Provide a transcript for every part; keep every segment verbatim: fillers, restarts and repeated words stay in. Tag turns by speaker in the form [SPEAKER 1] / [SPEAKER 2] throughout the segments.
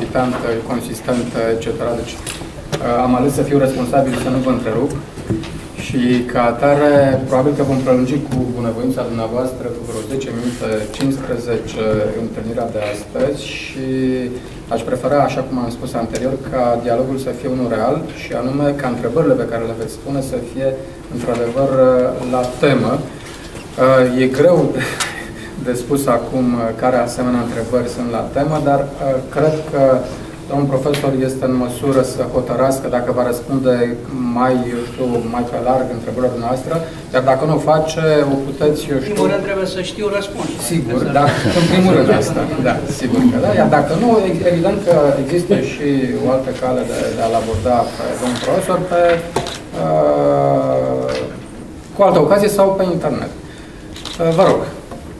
[SPEAKER 1] exorbitantă, consistentă, et cetera. Deci am ales să fiu responsabil să nu vă întrerup și ca atare probabil că vom prelungi cu bunăvoința dumneavoastră cu vreo zece minute, cincisprezece întâlnirea de astăzi și aș prefera, așa cum am spus anterior, ca dialogul să fie unul real și anume ca întrebările pe care le veți spune să fie într-adevăr la temă. E greu de spus acum care asemenea întrebări sunt la temă, dar cred că domnul profesor este în măsură să hotărască dacă va răspunde mai, eu știu, mai pe larg întrebările noastre, iar dacă nu o face, o puteți, eu știu...
[SPEAKER 2] În primul rând trebuie să știu răspunsul.
[SPEAKER 1] Sigur, da, în primul rând asta, da, sigur că da, iar dacă nu, evident că există și o altă cale de, de a-l aborda pe domnul profesor pe, uh, cu altă ocazie sau pe internet. Uh, vă rog.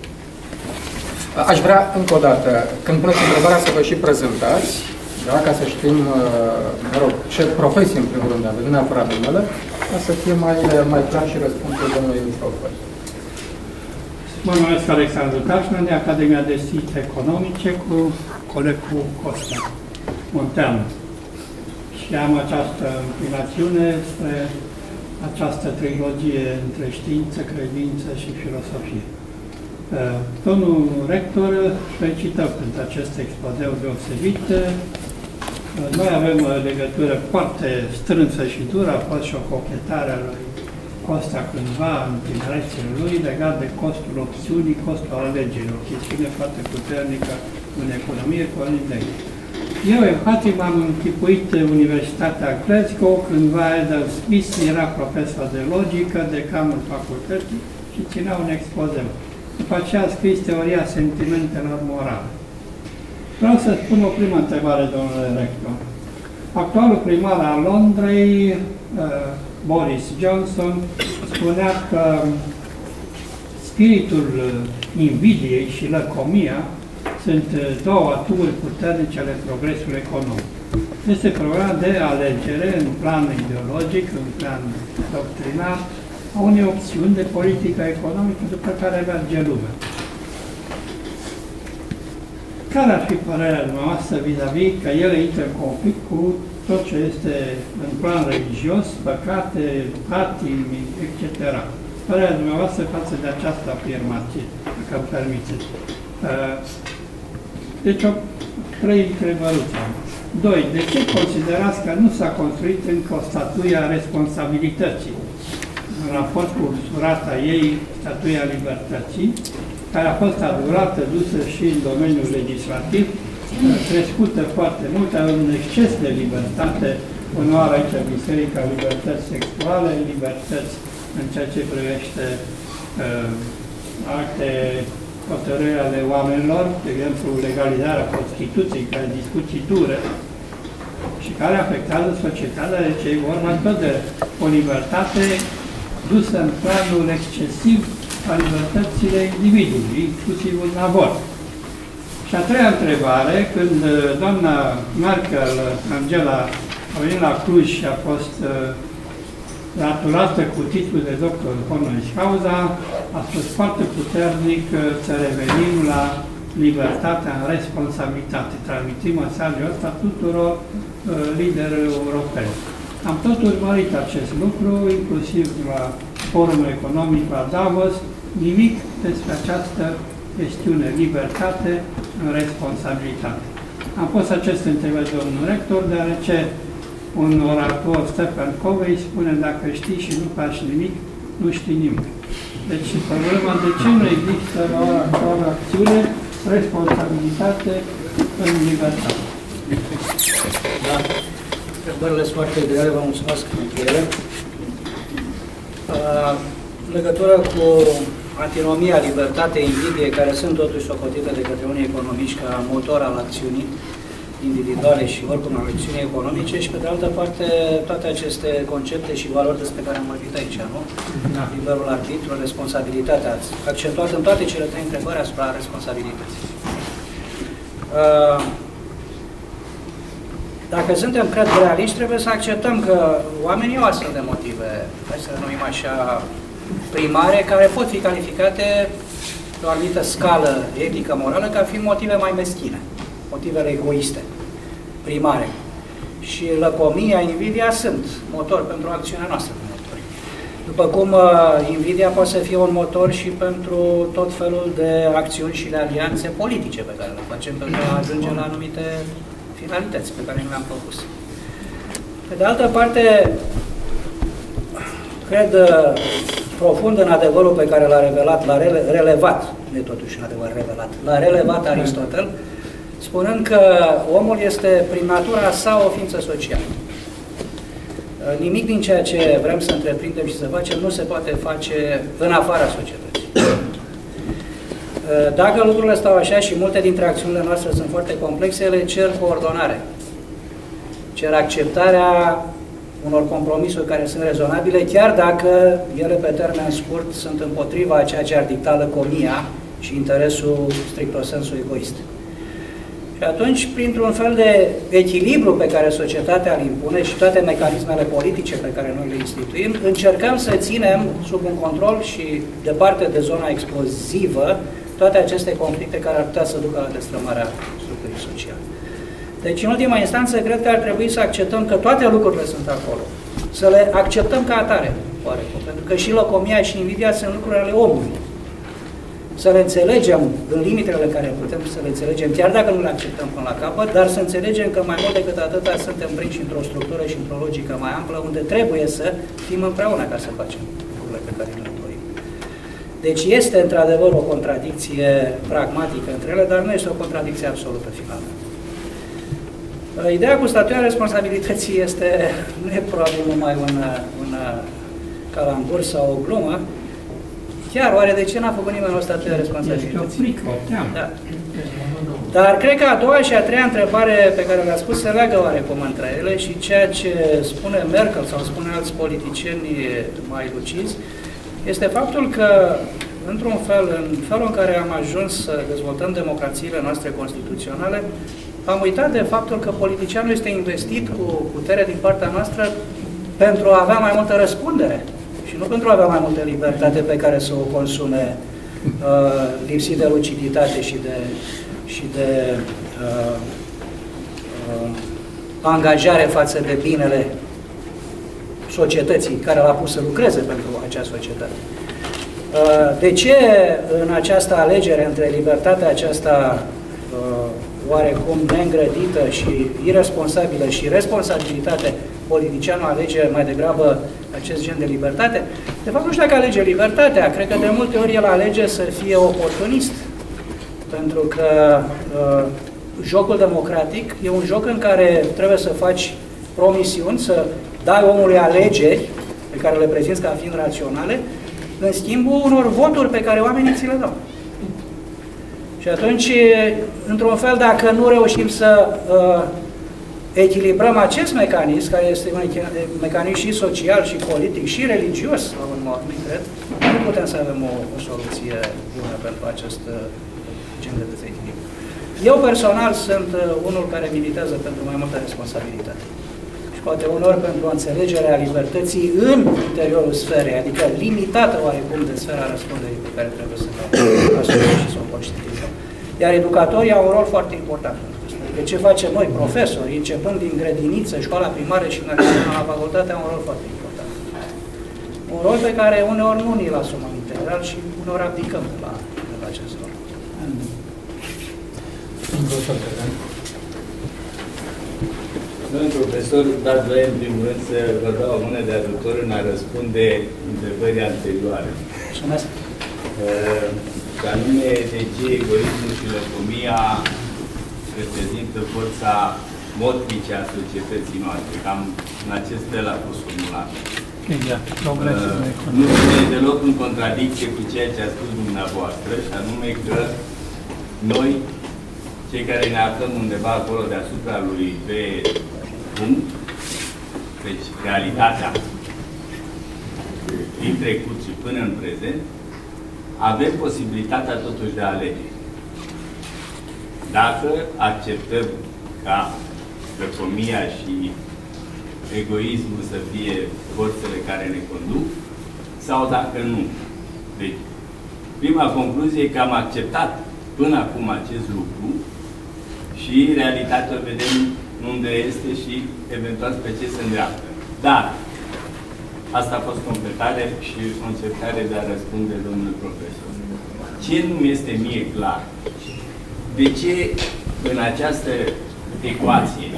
[SPEAKER 1] Aș vrea, încă o dată, când puneți întrebarea, să vă și prezentați, da, ca să știm, mă rog, ce profesie, în primul rând, aveți, nu neapărat numele, ca să fie mai, mai clar și răspunsul domnului profesor.
[SPEAKER 3] Mă numesc Alexandru Cașman, de Academia de Științe Economice, cu colegul Costa Munteanu. Și am această înclinațiune spre această trilogie între știință, credință și filosofie. Domnul rector felicită pentru acest expozeu deosebit. Noi avem o legătură foarte strânsă și dură, a fost și o cochetare a lui Costa cândva în tinerețele lui legat de costul opțiunii, costul alegerii, o chestiune foarte puternică în economie cu Olindei. Eu, empatic, m-am închipuit Universitatea Glasgow, cândva Adam Smith era profesor de logică, decanul facultății și ținea un expozeu. După aceea a scris teoria sentimentelor morale. Vreau să spun o primă întrebare, domnule rector. Actualul primar al Londrei, uh, Boris Johnson, spunea că spiritul invidiei și lăcomia sunt două aturi puternice ale progresului economic. Este problema de alegere în plan ideologic, în plan doctrinar, a unei opțiuni de politică economică după care merge lumea. Care ar fi părerea dumneavoastră vis-a-vis că ele intră în conflict cu tot ce este în plan religios, păcate, patimi, et cetera. Părerea dumneavoastră față de această afirmație, dacă îmi permiteți. Deci, o trei întrebăruțe am. Doi. De ce considerați că nu s-a construit încă o statuie a responsabilității? În raport cu surata ei, statuia libertății, care a fost adurată, dusă și în domeniul legislativ, crescută foarte mult, are un exces de libertate, onoare aici Biserica, libertăți sexuale, libertăți în ceea ce privește uh, alte hotărâri ale oamenilor, de exemplu legalizarea prostituției, care discuții dure și care afectează societatea, deci e vorba tot de o libertate dusă în planul excesiv a libertățile individului, inclusiv în avort. Și a treia întrebare, când doamna Merkel, Angela, a venit la Cluj și a fost gratulată cu titlul de doctor honoris causa, a spus foarte puternic să revenim la libertatea în responsabilitate. Transmitim mesajul ăsta tuturor uh, liderilor europeni. Am tot urmărit acest lucru, inclusiv la Forumul Economic la Davos, nimic despre această chestiune, libertate în responsabilitate. Am pus acest întrebări domnul rector, deoarece un orator, Stephen Covey, spune dacă știi și nu faci nimic, nu știi nimic. Deci problema de ce nu există la ora actuală acțiune, responsabilitate în libertate.
[SPEAKER 2] Da. Întrebările sunt foarte grele, vă mulțumesc pentru ele. În legătură cu antinomia, libertate, invidie, care sunt totuși socotite de către unii economiști ca motor al acțiunii individuale și oricum al acțiunii economice și pe de altă parte toate aceste concepte și valori despre care am vorbit aici, nu? Da. Liberul arbitru, responsabilitatea, ați accentuat în toate cele trei întrebări asupra responsabilității. Dacă suntem, cred, realiști, trebuie să acceptăm că oamenii au astfel de motive, hai să le numim așa, primare, care pot fi calificate pe o anumită scală etică, morală, ca fiind motive mai meschine, motivele egoiste. primare. Și lăcomia, invidia sunt motor pentru acțiunea noastră. După cum uh, invidia poate să fie un motor și pentru tot felul de acțiuni și de alianțe politice pe care le facem pentru a ajunge la anumite finalități pe care le-am propus. Pe de altă parte, cred uh, profund în adevărul pe care l-a revelat, l-a rele relevat, nu totuși un adevăr revelat, l-a relevat Aristotel, spunând că omul este prin natura sa o ființă socială. Nimic din ceea ce vrem să întreprindem și să facem nu se poate face în afara societății. Dacă lucrurile stau așa și multe dintre acțiunile noastre sunt foarte complexe, ele cer coordonare. Cer acceptarea unor compromisuri care sunt rezonabile, chiar dacă ele pe termen scurt sunt împotriva a ceea ce ar dicta lăcomia și interesul stricto sensu egoist. Și atunci, printr-un fel de echilibru pe care societatea îl impune și toate mecanismele politice pe care noi le instituim, încercăm să ținem sub un control și departe de zona explozivă toate aceste conflicte care ar putea să ducă la destrămarea structurii sociale. Deci, în ultima instanță, cred că ar trebui să acceptăm că toate lucrurile sunt acolo. Să le acceptăm ca atare, oarecum, pentru că și lăcomia și invidia sunt lucruri ale omului. Să le înțelegem în limitele care putem să le înțelegem, chiar dacă nu le acceptăm până la capăt, dar să înțelegem că mai mult decât atâta suntem prinși într-o structură și într-o logică mai amplă, unde trebuie să fim împreună ca să facem lucrurile pe care le dorim. Deci este într-adevăr o contradicție pragmatică între ele, dar nu este o contradicție absolută finală. Ideea cu statuirea responsabilității este, nu e probabil numai un, un calambur sau o glumă. Chiar, oare de ce n-a făcut nimeni o statuie de responsabilității? Da. Dar cred că a doua și a treia întrebare pe care le-a spus se leagă oarecum între ele și ceea ce spune Merkel sau spune alți politicieni mai lucizi este faptul că, într-un fel, în felul în care am ajuns să dezvoltăm democrațiile noastre constituționale, am uitat de faptul că politicianul este investit cu putere din partea noastră pentru a avea mai multă răspundere. Și nu pentru a avea mai multă libertate pe care să o consume uh, lipsit de luciditate și de, și de uh, uh, angajare față de binele societății care l-a pus să lucreze pentru acea societate. Uh, de ce în această alegere între libertatea aceasta uh, oarecum neîngrădită și irresponsabilă și responsabilitate, politicianul alege mai degrabă acest gen de libertate? De fapt, nu știu dacă alege libertatea. Cred că de multe ori el alege să fie oportunist. Pentru că uh, jocul democratic e un joc în care trebuie să faci promisiuni, să dai omului alegeri pe care le prezinți ca fiind raționale, în schimbul unor voturi pe care oamenii ți le dau. Și atunci, într-un fel, dacă nu reușim să uh, echilibrăm acest mecanism, care este un mecanism și social, și politic, și religios, la un mod, cred, nu putem să avem o, o soluție bună pentru acest uh, gen de dezechilibru. Eu personal sunt uh, unul care militează pentru mai multă responsabilitate. Și poate uneori pentru o înțelegere a libertății în interiorul sferei, adică limitată oarecum de sfera răspunderii pe care trebuie să o asumăm și să o conștientizăm. Iar educatorii au un rol foarte important. Adică ce facem noi, profesori, începând din grădiniță, școala primară și mergând la facultate, au un rol foarte important. Un rol pe care uneori nu ni-l asumăm integral și uneori abdicăm de la, de la acest rol.
[SPEAKER 4] Domnul profesor, dați voi în primul rând să vă dau o mână de ajutor în a răspunde întrebării anterioare.
[SPEAKER 2] Mulțumesc.
[SPEAKER 4] Că anume, de ce egoismul și lăcomia reprezintă forța motrice a societății noastre. Cam în acest fel a fost formulat. Nu este deloc în contradicție cu ceea ce a spus dumneavoastră, și anume că noi, cei care ne aflăm undeva acolo deasupra lui pe punct, deci realitatea din trecut și până în prezent, avem posibilitatea totuși de a alege. Dacă acceptăm ca lăcomia și egoismul să fie forțele care ne conduc, sau dacă nu. Deci, prima concluzie e că am acceptat până acum acest lucru și realitatea o vedem nu unde este și eventual spre ce se îndreaptă. Dar asta a fost completare și încercare de a răspunde domnului profesor. Ce nu este mie clar? De ce în această ecuație,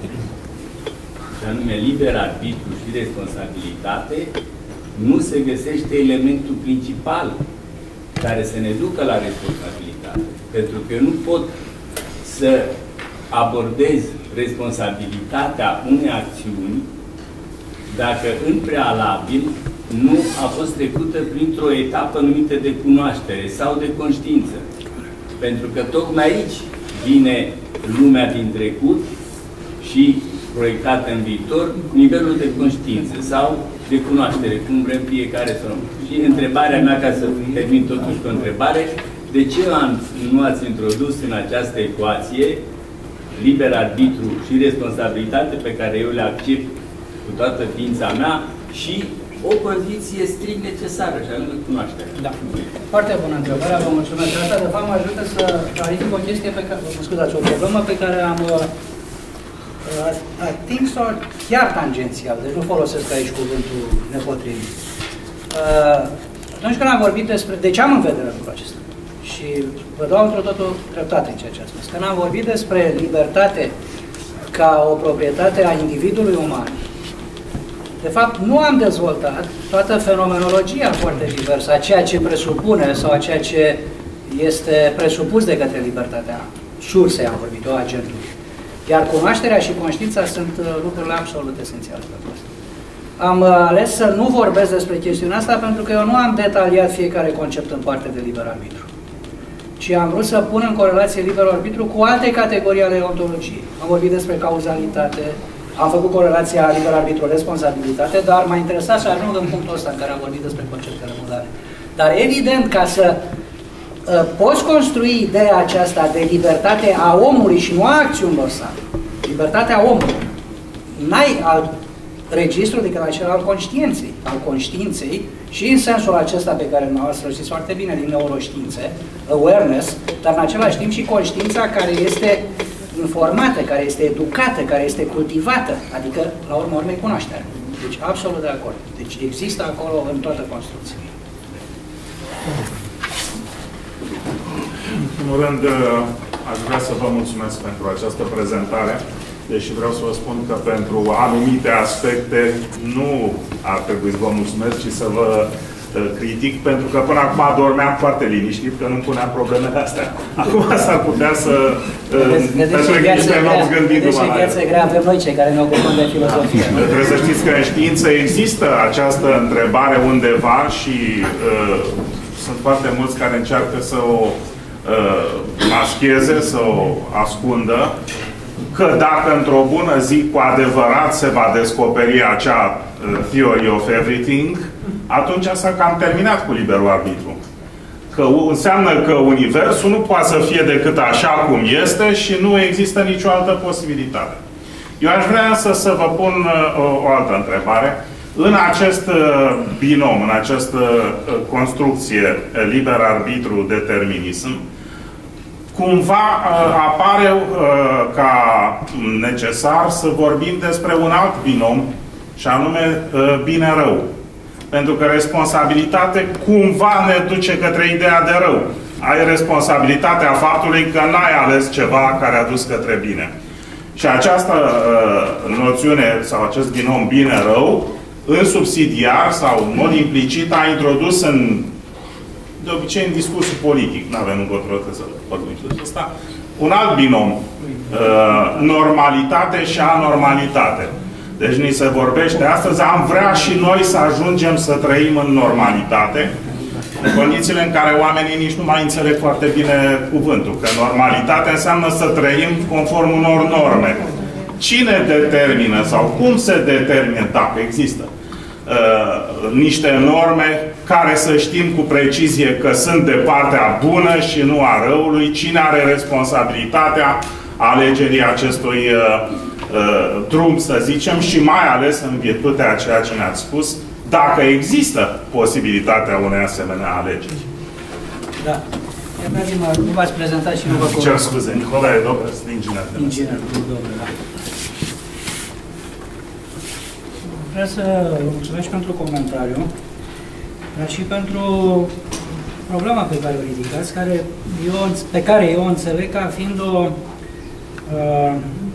[SPEAKER 4] și anume liber arbitru și responsabilitate, nu se găsește elementul principal care să ne ducă la responsabilitate? Pentru că eu nu pot să abordez responsabilitatea unei acțiuni dacă în prealabil nu a fost trecută printr-o etapă numită de cunoaștere sau de conștiință. Pentru că tocmai aici vine lumea din trecut și proiectată în viitor, nivelul de conștiință sau de cunoaștere, cum vrem fiecare să luăm. Și întrebarea mea, ca să termin totuși cu o întrebare, de ce nu ați introdus în această ecuație liber arbitru și responsabilitate pe care eu le accept cu toată ființa mea și o condiție strict necesară, și anume cunoaștere.
[SPEAKER 2] Da. Foarte bună întrebare, vă mulțumesc. Asta, de fapt, mă ajută să clarific o chestie pe care, mă scuzați, o problemă pe care am uh, atins-o chiar tangențial, deci nu folosesc aici cuvântul nepotrivit. Uh, atunci când am vorbit despre... De ce am în vedere lucrul acesta? Și vă dau într-o totul dreptate în ceea ce ați spus. Când am vorbit despre libertate ca o proprietate a individului uman, de fapt, nu am dezvoltat toată fenomenologia foarte diversă a ceea ce presupune sau a ceea ce este presupus de către libertatea sursei, am vorbit, o agentului. Iar cunoașterea și conștiința sunt lucrurile absolut esențiale pentru asta. Am ales să nu vorbesc despre chestiunea asta pentru că eu nu am detaliat fiecare concept în parte de liber arbitru, ci am vrut să pun în corelație liberul arbitru cu alte categorii ale ontologiei. Am vorbit despre cauzalitate, am făcut corelația liber arbitru responsabilitate, dar m-a interesat să ajung în punctul ăsta în care am vorbit despre conceptele modale. Dar evident, ca să uh, poți construi ideea aceasta de libertate a omului și nu a acțiunilor sale, libertatea omului, n-ai alt registru decât acela al conștiinței, al conștiinței și în sensul acesta pe care dumneavoastră știți foarte bine din neuroștiințe, awareness, dar în același timp și conștiința care este informată, care este educată, care este cultivată, adică, la urmă urmei, cunoașterea. Deci, absolut de acord. Deci, există acolo în toată construcția.
[SPEAKER 5] În primul rând, aș vrea să vă mulțumesc pentru această prezentare, deși vreau să vă spun că pentru anumite aspecte nu ar trebui să vă mulțumesc, ci să vă critic, pentru că până acum dormeam foarte liniștit, că nu puneam problemele astea. Acum s-ar putea să
[SPEAKER 2] petrecem noapți gândindu-mă la ele. Viață grea avem noi, cei care ne ocupăm de filozofie.
[SPEAKER 5] Trebuie să știți că în știință există această întrebare undeva și uh, sunt foarte mulți care încearcă să o uh, mascheze, să o ascundă, că dacă într-o bună zi cu adevărat se va descoperi acea uh, theory of everything, atunci s-a cam terminat cu liberul arbitru. Că înseamnă că universul nu poate să fie decât așa cum este și nu există nicio altă posibilitate. Eu aș vrea însă să vă pun uh, o, o altă întrebare. În acest uh, binom, în această uh, construcție uh, liber arbitru determinism, cumva uh, apare uh, ca necesar să vorbim despre un alt binom, și anume uh, bine-rău. Pentru că responsabilitate cumva ne duce către ideea de rău. Ai responsabilitatea faptului că n-ai ales ceva care a dus către bine. Și această uh, noțiune sau acest binom bine-rău, în subsidiar sau în mod implicit, a introdus în, de obicei în discursul politic, nu avem încotro să vorbim despre asta, un alt binom, uh, normalitate și anormalitate. Deci ni se vorbește astăzi, am vrea și noi să ajungem să trăim în normalitate, în condițiile în care oamenii nici nu mai înțeleg foarte bine cuvântul, că normalitate înseamnă să trăim conform unor norme. Cine determină sau cum se determină, dacă există, uh, niște norme care să știm cu precizie că sunt de partea bună și nu a răului, cine are responsabilitatea alegerii acestui uh, Uh, drum, să zicem, și mai ales în virtutea a ceea ce ne-ați spus, dacă există posibilitatea unei asemenea alegeri.
[SPEAKER 2] Da. Nu v-ați prezentat și nu vă
[SPEAKER 5] Cer scuze, Nicolae Dobrăs, inginer.
[SPEAKER 2] Inginer, domnule, da. vreau să vă mulțumesc pentru comentariu, dar și pentru problema pe care o ridicați, care eu, pe care eu o înțeleg ca fiind o uh,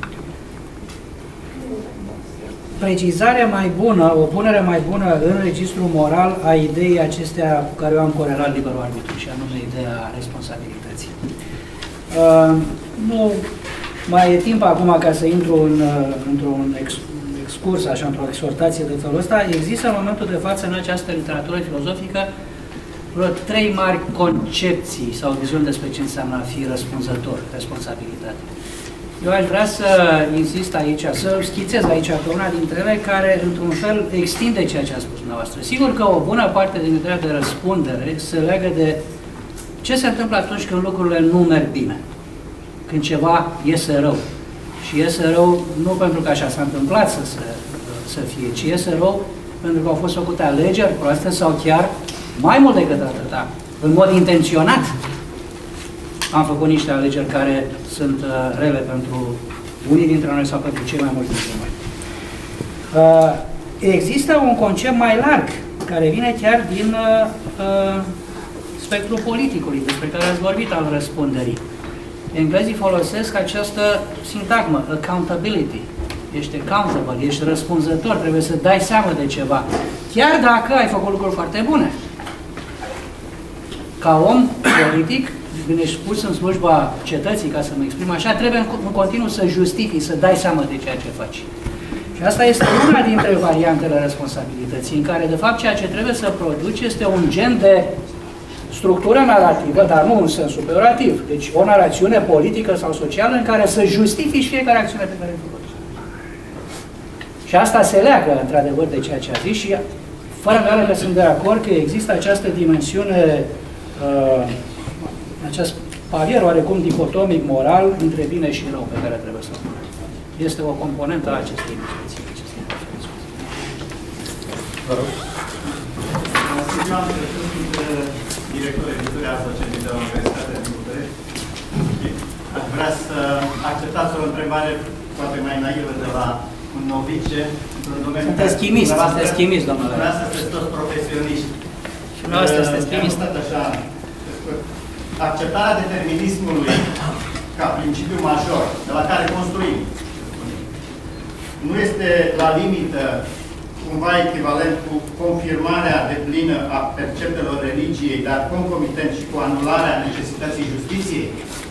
[SPEAKER 2] precizare mai bună, o punere mai bună în registrul moral a ideii acestea cu care eu am corelat liberul arbitru, și anume ideea responsabilității. Uh, nu mai e timp acum ca să intru în, într-un ex, excurs, așa, într-o exhortație de felul ăsta. Există în momentul de față în această literatură filozofică vreo trei mari concepții sau viziuni despre ce înseamnă a fi răspunzător, responsabilitate. Eu aș vrea să insist aici, să schițez aici pe una dintre ele care, într-un fel, extinde ceea ce a spus dumneavoastră. Sigur că o bună parte din ideea de răspundere se leagă de ce se întâmplă atunci când lucrurile nu merg bine, când ceva iese rău. Și iese rău nu pentru că așa s-a întâmplat să, să, să fie, ci iese rău pentru că au fost făcute alegeri proaste sau chiar mai mult decât atâta, în mod intenționat. Am făcut niște alegeri care sunt uh, rele pentru unii dintre noi sau pentru cei mai mulți dintre noi. Uh, există un concept mai larg, care vine chiar din uh, uh, spectrul politicului, despre care ați vorbit, al răspunderii. Englezii folosesc această sintagmă, accountability. Ești accountable, ești răspunzător, trebuie să dai seama de ceva. Chiar dacă ai făcut lucruri foarte bune. Ca om politic, când ești pus în slujba cetății, ca să mă exprim așa, trebuie în continuu să justifici, să dai seama de ceea ce faci. Și asta este una dintre variantele responsabilității, în care, de fapt, ceea ce trebuie să produci este un gen de structură narrativă, dar nu în sens peiorativ. Deci o narațiune politică sau socială în care să justifici fiecare acțiune pe care ai făcut. Și asta se leagă, într-adevăr, de ceea ce a zis și, fără îndoială că sunt de acord că există această dimensiune, uh, acest palier oarecum dicotomic moral între bine și rău pe care trebuie să o punem. Este o componentă a acestei discuții. Vă rog.
[SPEAKER 6] Director editorii Asociației de la Universitatea din București. Aș vrea să acceptați o întrebare poate mai naivă de la un novice într-un domeniu.
[SPEAKER 2] Sunteți chimist, sunteți chimist, domnule.
[SPEAKER 6] Dumneavoastră sunteți toți profesioniști.
[SPEAKER 2] Dumneavoastră sunteți chimist.
[SPEAKER 6] Așa, acceptarea determinismului ca principiu major de la care construim nu este la limită cumva echivalent cu confirmarea deplină a perceptelor religiei, dar concomitent și cu anularea necesității justiției?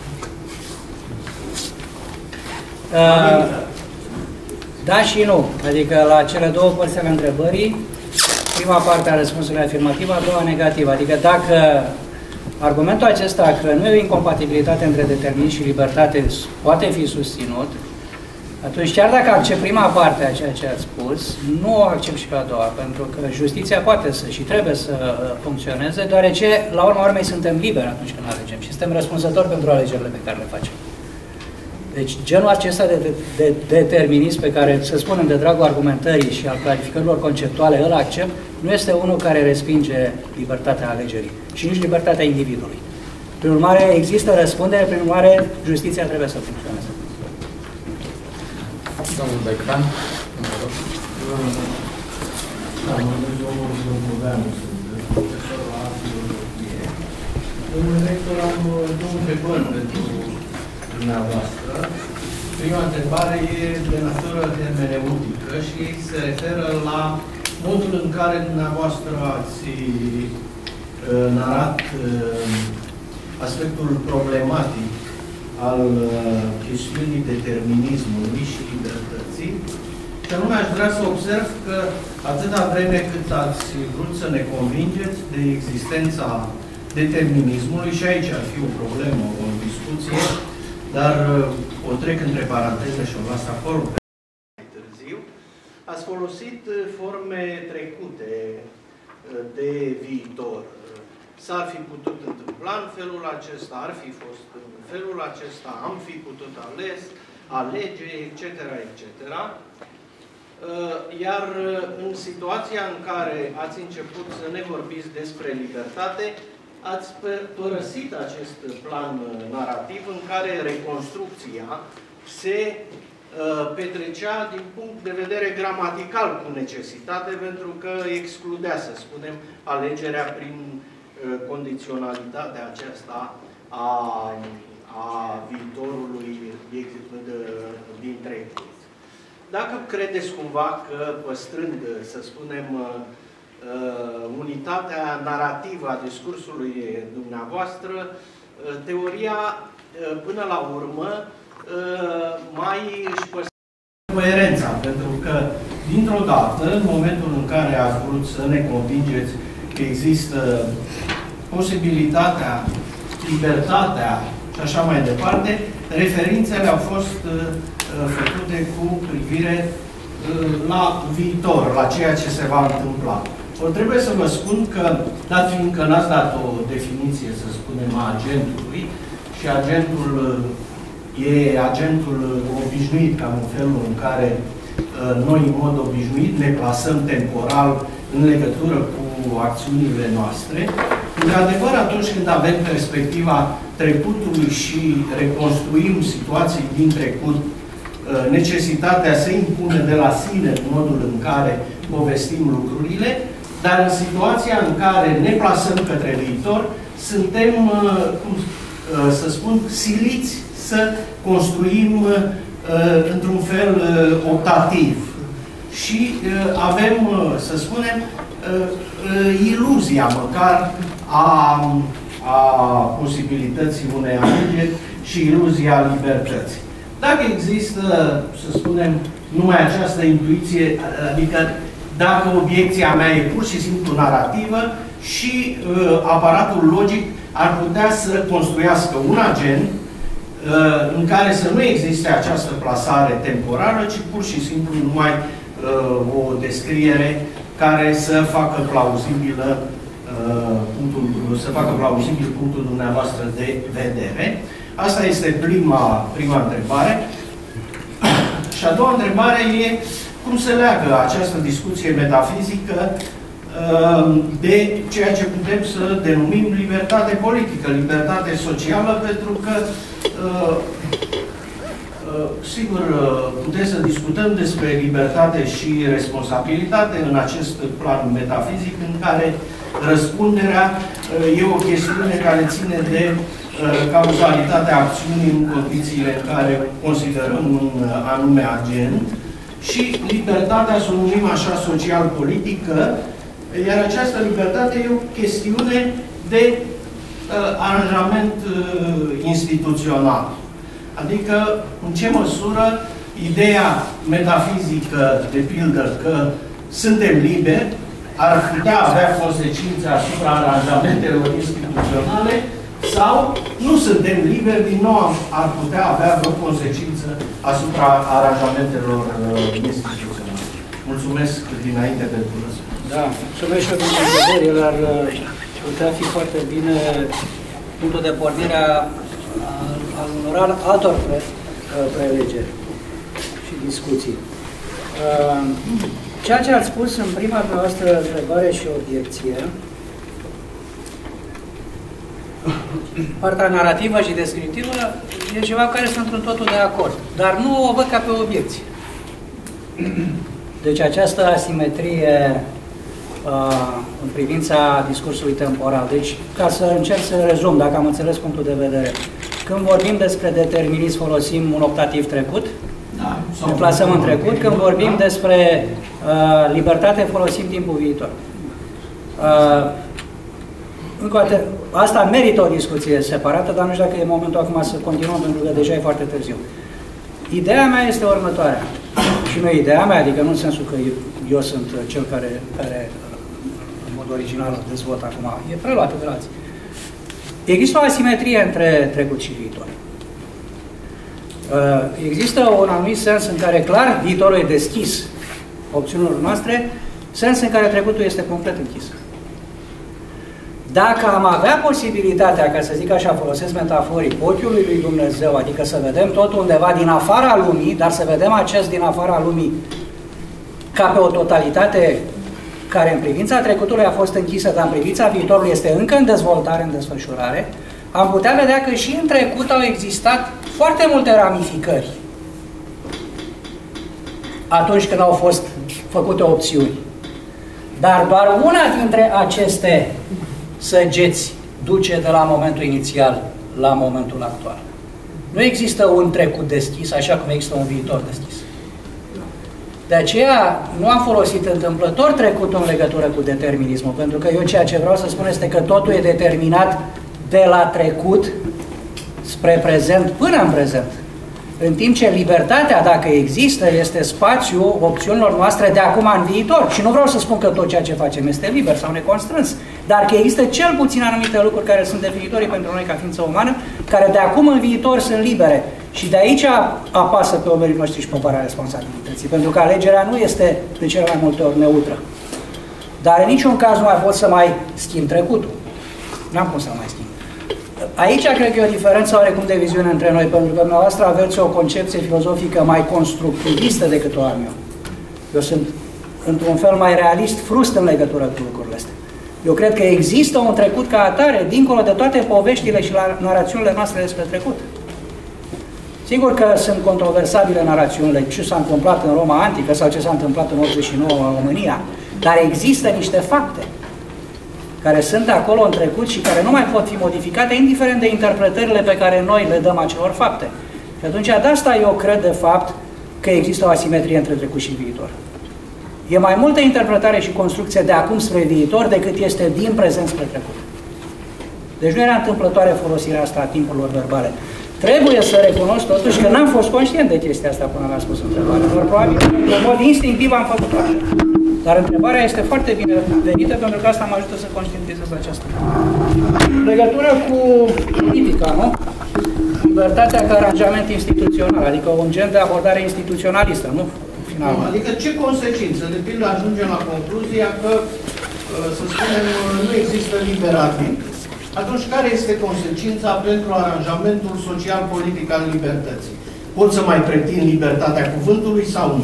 [SPEAKER 2] Uh, da și nu. Adică la cele două părți ale întrebării, prima parte a răspunsului afirmativ, a doua negativă. Adică dacă argumentul acesta că nu e o incompatibilitate între determinism și libertate poate fi susținut, atunci, chiar dacă accept prima parte a ceea ce ați spus, nu o accept și pe a doua, pentru că justiția poate să și trebuie să funcționeze, deoarece, la urma urmei, suntem liberi atunci când alegem și suntem răspunzători pentru alegerile pe care le facem. Deci, genul acesta de, de, de determinism pe care, să spunem, de dragul argumentării și al clarificărilor conceptuale, îl accept, nu este unul care respinge libertatea alegerii și nici libertatea individului. Prin urmare, există răspundere, prin urmare, justiția trebuie să funcționeze.
[SPEAKER 1] Domnul Becran.
[SPEAKER 7] Domnule rector, am două întrebări pentru dumneavoastră. Prima întrebare e de natură hermeneutică și se referă la modul în care dumneavoastră ați narat aspectul problematic al chestiunii determinismului și libertății. Și anume aș vrea să observ că atâta vreme cât ați vrut să ne convingeți de existența determinismului, și aici ar fi o problemă, o discuție, dar o trec între paranteze și o las acolo mai târziu, ați folosit forme trecute de viitor. S-ar fi putut întâmpla în felul acesta, ar fi fost în felul acesta, am fi putut ales, alege, et cetera, et cetera. Iar în situația în care ați început să ne vorbiți despre libertate, ați părăsit acest plan narrativ în care reconstrucția se petrecea din punct de vedere gramatical cu necesitate, pentru că excludea, să spunem, alegerea prin condiționalitatea aceasta a, a viitorului din trecut. Dacă credeți cumva că, păstrând, să spunem, unitatea narrativă a discursului dumneavoastră, teoria, până la urmă, mai își păstrează coerența, pentru că, dintr-o dată, în momentul în care ați vrut să ne convingeți că există posibilitatea, libertatea și așa mai departe, referințele au fost făcute cu privire la viitor, la ceea ce se va întâmpla. O trebuie să vă spun că, dat fiindcă n-ați dat o definiție, să spunem, a agentului, și agentul e agentul obișnuit, cam în felul în care noi, în mod obișnuit, ne plasăm temporal în legătură cu acțiunile noastre. Într-adevăr, atunci când avem perspectiva trecutului și reconstruim situații din trecut, necesitatea se impune de la sine în modul în care povestim lucrurile, dar în situația în care ne plasăm către viitor, suntem, cum să spun, siliți să construim într-un fel optativ. Și avem, să spunem, iluzia măcar a, a posibilității unei alegeri și iluzia libertății. Dacă există, să spunem, numai această intuiție, adică dacă obiecția mea e pur și simplu narrativă și uh, aparatul logic ar putea să construiască un agent uh, în care să nu existe această plasare temporară, ci pur și simplu numai uh, o descriere care să facă plauzibilă uh, punctul, să facă plauzibil punctul dumneavoastră de vedere. Asta este prima, prima întrebare. Și a doua întrebare e cum se leagă această discuție metafizică de ceea ce putem să denumim libertate politică, libertate socială, pentru că, sigur, putem să discutăm despre libertate și responsabilitate în acest plan metafizic, în care răspunderea e o chestiune care ține de cauzalitatea acțiunii în condițiile în care considerăm un anume agent și libertatea, să o numim așa, social-politică, iar această libertate e o chestiune de uh, aranjament uh, instituțional. Adică, în ce măsură ideea metafizică, de pildă, că suntem liberi, ar putea avea consecințe asupra aranjamentelor instituționale, sau nu suntem liberi, din nou ar putea avea vreo consecință asupra aranjamentelor uh, instituționale. Mulțumesc dinainte pentru răspuns.
[SPEAKER 2] Da, mulțumesc și eu pentru întrebări. El ar putea fi foarte bine punctul de pornire al unor altor pre, prelegeri și discuții. Ceea ce ați spus în prima noastră întrebare și obiecție, partea narrativă și descriptivă, e ceva cu care sunt într totul de acord, dar nu o văd ca pe obiecție. Deci această asimetrie uh, în privința discursului temporal. Deci, ca să încerc să rezum, dacă am înțeles punctul de vedere, când vorbim despre determinism, folosim un optativ trecut, da, ne plasăm în trecut, când vorbim despre uh, libertate, folosim timpul viitor. Uh, Încă o dată, asta merită o discuție separată, dar nu știu dacă e momentul acum să continuăm, pentru că deja e foarte târziu. Ideea mea este următoarea. Și nu e ideea mea, adică nu în sensul că eu, eu sunt cel care, care în mod original dezvolt acum. E preluată de alții. Există o asimetrie între trecut și viitor. Există un anumit sens în care, clar, viitorul e deschis opțiunilor noastre, sens în care trecutul este complet închis. Dacă am avea posibilitatea, ca să zic așa, folosesc metaforii, ochiul lui Dumnezeu, adică să vedem totul undeva din afara lumii, dar să vedem acest din afara lumii ca pe o totalitate care în privința trecutului a fost închisă, dar în privința viitorului este încă în dezvoltare, în desfășurare, am putea vedea că și în trecut au existat foarte multe ramificări atunci când au fost făcute opțiuni. Dar doar una dintre aceste săgeți duce de la momentul inițial la momentul actual. Nu există un trecut deschis, așa cum există un viitor deschis. De aceea nu am folosit întâmplător trecutul în legătură cu determinismul, pentru că eu ceea ce vreau să spun este că totul e determinat de la trecut spre prezent până în prezent. În timp ce libertatea, dacă există, este spațiul opțiunilor noastre de acum în viitor. Și nu vreau să spun că tot ceea ce facem este liber sau neconstrâns, dar că există cel puțin anumite lucruri care sunt definitorii pentru noi ca ființă umană, care de acum în viitor sunt libere. Și de aici apasă pe omerii noștri și povara responsabilității, pentru că alegerea nu este de cele mai multe ori neutră. Dar în niciun caz nu mai pot să mai schimb trecutul. N-am cum să mai schimb. Aici cred că e o diferență oarecum de viziune între noi, pentru că dumneavoastră aveți o concepție filozofică mai constructivistă decât o am eu. Eu sunt, într-un fel, mai realist, frust în legătură cu lucrurile astea. Eu cred că există un trecut ca atare, dincolo de toate poveștile și narațiunile noastre despre trecut. Sigur că sunt controversabile narațiunile, ce s-a întâmplat în Roma antică sau ce s-a întâmplat în optzeci și nouă în România, dar există niște fapte care sunt acolo în trecut și care nu mai pot fi modificate, indiferent de interpretările pe care noi le dăm acelor fapte. Și atunci, de asta eu cred, de fapt, că există o asimetrie între trecut și viitor. E mai multă interpretare și construcție de acum spre viitor decât este din prezent spre trecut. Deci nu era întâmplătoare folosirea asta a timpurilor verbale. Trebuie să recunosc totuși că n-am fost conștient de chestia asta până l-am spus întrebarea. Doar probabil, în mod instinctiv am făcut așa. Dar întrebarea este foarte bine venită, pentru că asta mă ajută să conștientizez aceasta. În legătură cu politica, nu? Libertatea ca aranjament instituțional, adică un gen de abordare instituționalistă, nu? Final.
[SPEAKER 7] Nu, adică ce consecință? De pildă ajungem la concluzia că, să spunem, nu există liber arbitru. Atunci, care este consecința pentru aranjamentul social-politic al libertății? Pot să mai pretind libertatea cuvântului sau nu?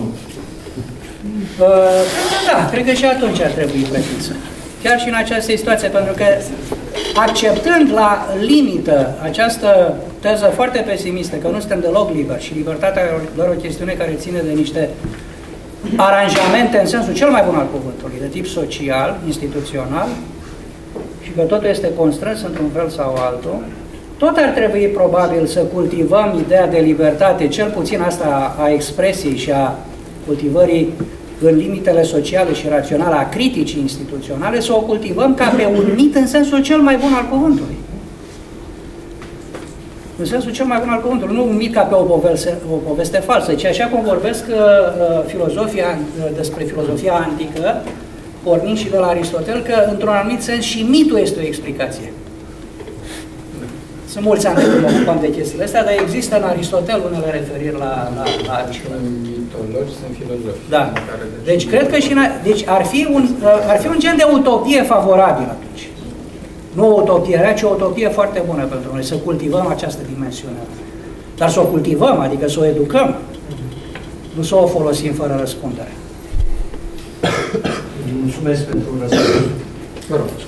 [SPEAKER 2] Uh, da, cred că și atunci ar trebui pretinsă. Chiar și în această situație, pentru că acceptând la limită această teză foarte pesimistă, că nu suntem deloc liberi și libertatea e doar o chestiune care ține de niște aranjamente în sensul cel mai bun al cuvântului, de tip social, instituțional, și că totul este constrâns într-un fel sau altul, tot ar trebui probabil să cultivăm ideea de libertate, cel puțin asta a expresiei și a cultivării în limitele sociale și raționale a criticii instituționale, să o cultivăm ca pe un mit în sensul cel mai bun al cuvântului. În sensul cel mai bun al cuvântului, nu un mit ca pe o poveste, o poveste falsă, ci așa cum vorbesc uh, filozofia, uh, despre filozofia antică, pornind și de la Aristotel, că într-un anumit sens și mitul este o explicație. Sunt mulți ani de mă ocupam de chestiile astea, dar există în Aristotel unele referiri la, la, la Aristotel.
[SPEAKER 1] Sunt mitologi, sunt filozofi.
[SPEAKER 2] Da. Deci cred că și în, deci ar, fi un, ar fi un gen de utopie favorabil atunci. Nu o utopie rea, ci o utopie foarte bună pentru noi, să cultivăm această dimensiune. Dar să o cultivăm, adică să o educăm, nu să o folosim fără răspundere.
[SPEAKER 7] Mulțumesc pentru răspuns.
[SPEAKER 2] Vă rog.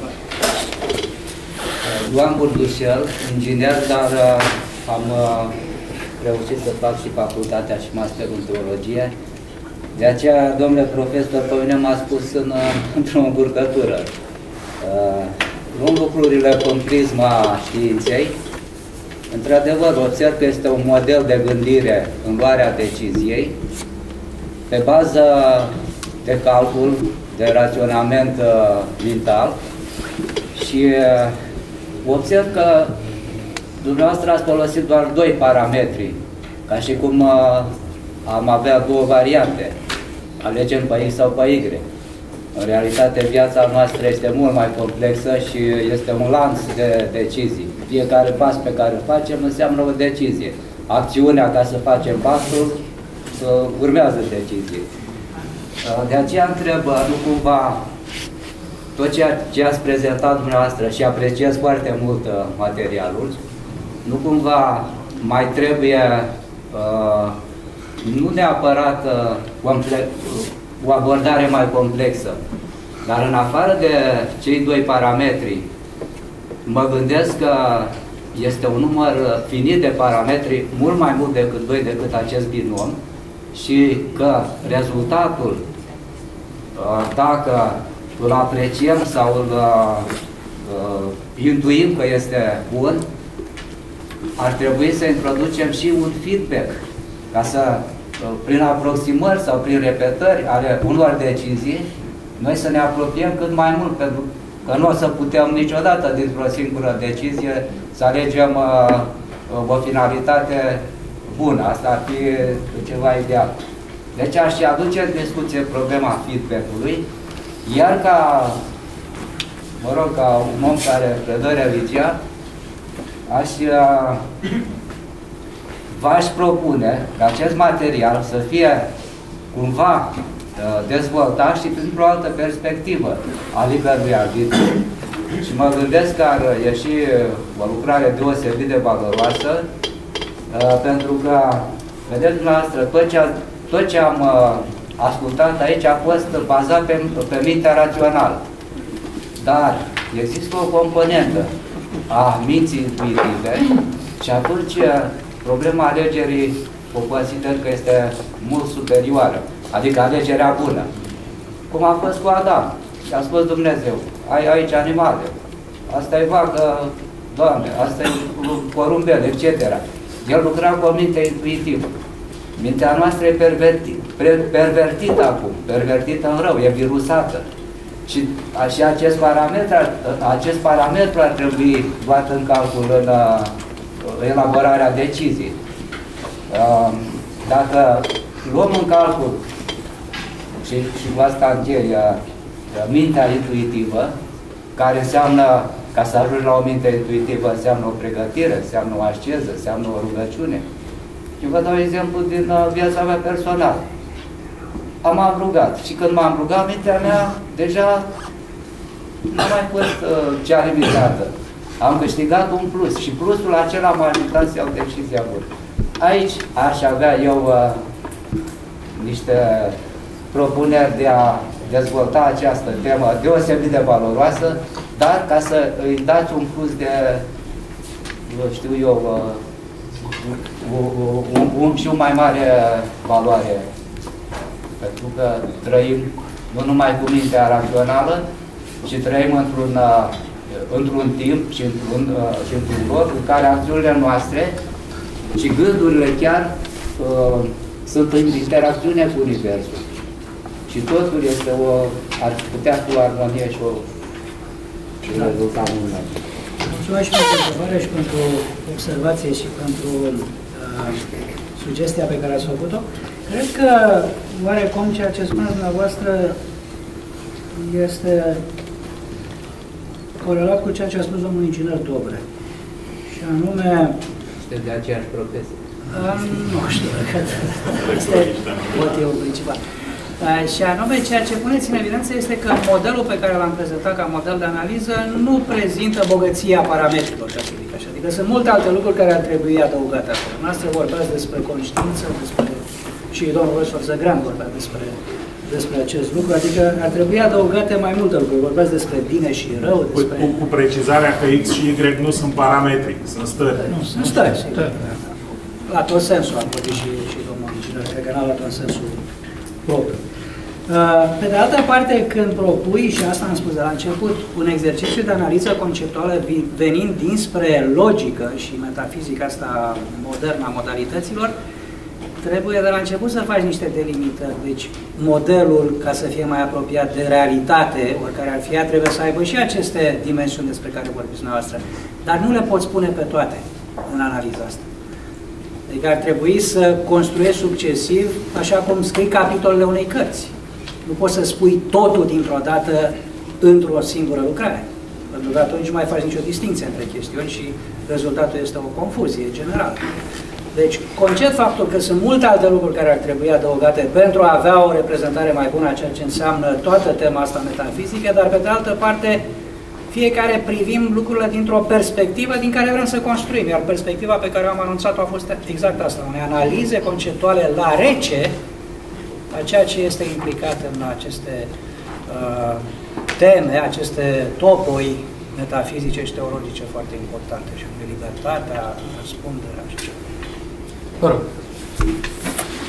[SPEAKER 8] Ioan Burdușel, inginer, dar uh, am uh, reușit să fac și facultatea și masterul în teologie. De aceea, domnule profesor, pe mine m-a spus în, uh, într-o încurcătură. Uh, luând lucrurile în prisma științei, într-adevăr, observ că este un model de gândire în luarea deciziei, pe bază de calcul, de raționament uh, mental, și uh, observ că dumneavoastră ați folosit doar doi parametri, ca și cum uh, am avea două variante, alegem pe X sau pe Y. În realitate, viața noastră este mult mai complexă și este un lanț de decizii. Fiecare pas pe care îl facem înseamnă o decizie. Acțiunea ca să facem pasul, uh, urmează decizie. Uh, de aceea întreb, nu cumva, tot ceea ce ați prezentat dumneavoastră și apreciez foarte mult uh, materialul, nu cumva mai trebuie uh, nu neapărat uh, o abordare mai complexă, dar în afară de cei doi parametri, mă gândesc că este un număr finit de parametri, mult mai mult decât doi, decât acest binom, și că rezultatul, dacă îl apreciem sau îl uh, intuim că este bun, ar trebui să introducem și un feedback, ca să, prin aproximări sau prin repetări ale unor decizii, noi să ne apropiem cât mai mult, pentru că nu o să putem niciodată dintr-o singură decizie să alegem uh, o finalitate bună. Asta ar fi ceva ideal. Deci aș aduce în discuție problema feedback-ului, iar ca, mă rog, ca un om care predă religia, aș, v-aș propune ca acest material să fie cumva dezvoltat și printr-o altă perspectivă a liberului arbitru. Și mă gândesc că ar ieși o lucrare deosebit de valoroasă, pentru că, vedeți dumneavoastră, tot ce, tot ce am ascultat aici a fost bazat pe, pe mintea rațională. Dar există o componentă a minții intuitive și atunci problema alegerii o consider că este mult superioară, adică alegerea bună. Cum a fost cu Adam. Și a spus Dumnezeu, ai aici animale, asta e vacă, Doamne, asta e porumbel, et cetera. El lucra cu o minte intuitivă. Mintea noastră e pervertit, pervertită acum, pervertită în rău, e virusată. Și, și acest, parametru, acest parametru ar trebui luat în calcul în uh, elaborarea deciziei. Uh, dacă luăm în calcul, și, și cu asta închei, uh, mintea intuitivă, care înseamnă, ca să ajungi la o minte intuitivă, înseamnă o pregătire, înseamnă o asceză, înseamnă o rugăciune. Și vă dau exemplu din uh, viața mea personală. Am rugat și când m-am rugat, mintea mea deja nu a mai fost uh, cea limitată. Am câștigat un plus și plusul acela m-a ajutat să iau decizia bună. Aici aș avea eu uh, niște propuneri de a dezvolta această temă deosebit de valoroasă, dar ca să îi dați un plus de, știu eu, uh, un, un, și o mai mare valoare. Pentru că trăim nu numai cu mintea rațională, ci trăim într-un într-un timp și într-un și într-un loc în care acțiunile noastre și gândurile chiar uh, sunt în interacțiune cu Universul. Și totul este o, ar putea fi o armonie și o rezultat minunat.
[SPEAKER 2] Mulțumesc și pentru întrebare și pentru observație și pentru uh, sugestia pe care ați făcut-o. Cred că, oarecum, ceea ce spuneți dumneavoastră este corelat cu ceea ce a spus domnul inginer Dobre. Și anume...
[SPEAKER 8] Este de aceeași profesie.
[SPEAKER 2] Nu știu, că este motivul principal. Și anume, ceea ce puneți în evidență este că modelul pe care l-am prezentat ca model de analiză nu prezintă bogăția parametrilor, ca să zic așa. Adică sunt multe alte lucruri care ar trebui adăugate acolo. Noastră vorbeați despre conștiință, despre... și domnul profesor Zăgran vorbea despre, despre acest lucru, adică ar trebui adăugate mai multe lucruri. Vorbeați despre bine și rău, despre...
[SPEAKER 5] Cu, cu precizarea că X și Y nu sunt parametri, sunt stări.
[SPEAKER 2] Nu, sunt stări, sigur. La tot sensul, am vorbit și, și domnul inginer, cred că n-a luat în sensul propriu. Pe de altă parte, când propui, și asta am spus de la început, un exercițiu de analiză conceptuală venind dinspre logică și metafizica asta modernă a modalităților, trebuie de la început să faci niște delimitări. Deci, modelul, ca să fie mai apropiat de realitate, oricare ar fi ea, trebuie să aibă și aceste dimensiuni despre care vorbiți dumneavoastră. Dar nu le poți pune pe toate în analiza asta. Adică ar trebui să construiești succesiv, așa cum scrii capitolele unei cărți. Nu poți să spui totul dintr-o dată într-o singură lucrare. Pentru că atunci nu mai faci nicio distinție între chestiuni și rezultatul este o confuzie generală. Deci, concet faptul că sunt multe alte lucruri care ar trebui adăugate pentru a avea o reprezentare mai bună a ceea ce înseamnă toată tema asta metafizică, dar pe de altă parte, fiecare privim lucrurile dintr-o perspectivă din care vrem să construim. Iar perspectiva pe care am anunțat-o a fost exact asta, unei analize conceptuale la rece a ceea ce este implicat în aceste uh, teme, aceste topoi metafizice și teologice foarte importante, și de libertatea, răspunderea și ce.
[SPEAKER 1] Vă rog.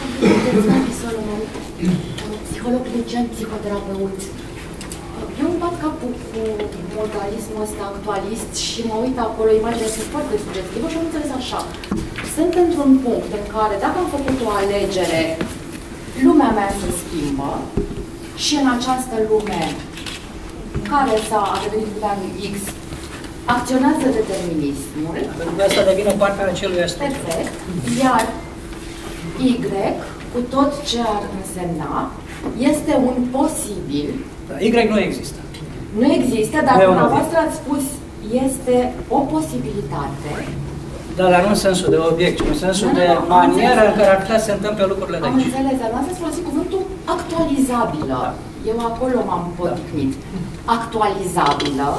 [SPEAKER 9] Alexandru Solomon, psiholog clinician, psihoterapeut. Eu îmi bat capul cu modalismul ăsta actualist și mă uit acolo, imaginea este foarte sugestivă și am înțeles așa. Sunt într-un punct în care, dacă am făcut o alegere, lumea mea se schimbă și în această lume care s-a devenit pe anul X, acționează determinismul.
[SPEAKER 2] Pentru că asta devine partea acelui aspect.
[SPEAKER 9] Perfect. Iar Y, cu tot ce ar însemna, este un posibil.
[SPEAKER 2] Da, Y nu există.
[SPEAKER 9] Nu există, dar dumneavoastră ați spus este o posibilitate.
[SPEAKER 2] Da, dar nu în sensul de obiect, ci în sensul
[SPEAKER 9] nu,
[SPEAKER 2] de
[SPEAKER 9] nu,
[SPEAKER 2] manieră în care ar putea să se întâmple lucrurile de aici.
[SPEAKER 9] Am înțeles, dar nu ați folosit cuvântul actualizabilă. Da. Eu acolo m-am poticnit. Da. Actualizabilă,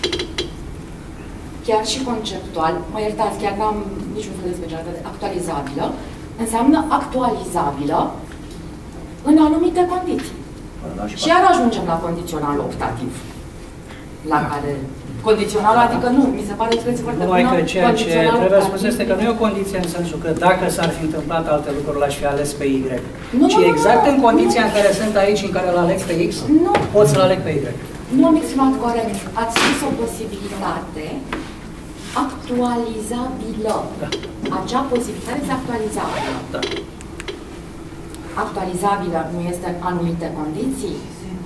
[SPEAKER 9] chiar și conceptual, mă iertați, chiar n-am niciun fel de specialitate, actualizabilă, înseamnă actualizabilă în anumite condiții. Da, și, și iar ajungem la condițional optativ, la da. care condițional, adică nu, mi se pare expresie foarte bună.
[SPEAKER 2] Numai că ceea ce trebuie spus este că nu e o condiție în sensul că dacă s-ar fi întâmplat alte lucruri, l-aș fi ales pe Y.
[SPEAKER 9] Nu,
[SPEAKER 2] ci
[SPEAKER 9] nu,
[SPEAKER 2] exact
[SPEAKER 9] nu,
[SPEAKER 2] în condiția în care sunt aici, în care îl aleg pe X,
[SPEAKER 9] nu.
[SPEAKER 2] pot să-l aleg pe Y.
[SPEAKER 9] Nu am exprimat corect. Ați spus o posibilitate actualizabilă.
[SPEAKER 2] Da.
[SPEAKER 9] Acea posibilitate este actualizabilă.
[SPEAKER 2] Da.
[SPEAKER 9] Actualizabilă nu este în anumite condiții?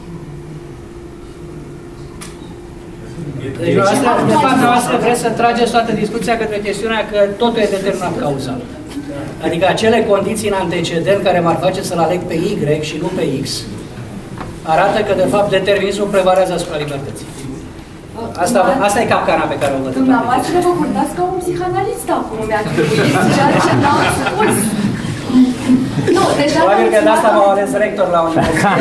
[SPEAKER 2] Deci, asta, de fapt, noastră vreți să trageți toată discuția către chestiunea că totul e determinat cauzal. Adică acele condiții în antecedent care m-ar face să-l aleg pe Y și nu pe X, arată că, de fapt, determinismul prevalează asupra libertății. Asta, asta e capcana pe care o văd.
[SPEAKER 9] Dumneavoastră vă vorbeați ca un psihanalist acum, mi-a atribuit ceea ce n-am spus. Nu, deci
[SPEAKER 2] probabil că de asta m-au ales rector la universitate.